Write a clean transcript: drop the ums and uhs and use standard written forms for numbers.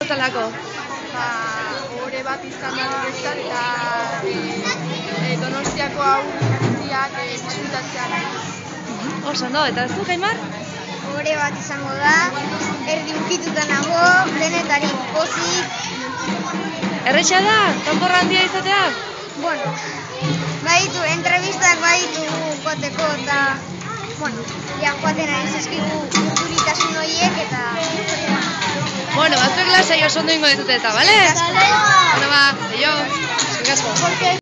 Zertalako? Ohore bat izan da guretzat eta Donostiako aurriak disfrutatzea. Oso ondo, eta zu, Jaimar? Ohore bat izango da, erdi ukituta nago, denetarik pozik. Erretxa da, tontorra handia izatea? Bueno, baditu, entrevistak baditu joateko eta, joaten ari zizkigu urturitasun horiek eta... Bueno, zuek lasai oso ondo ingo ditut eta, bale? Bale! Bueno, ba, aio, eskerrik asko.